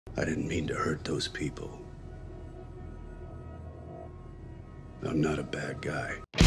I didn't mean to hurt those people. I'm not a bad guy.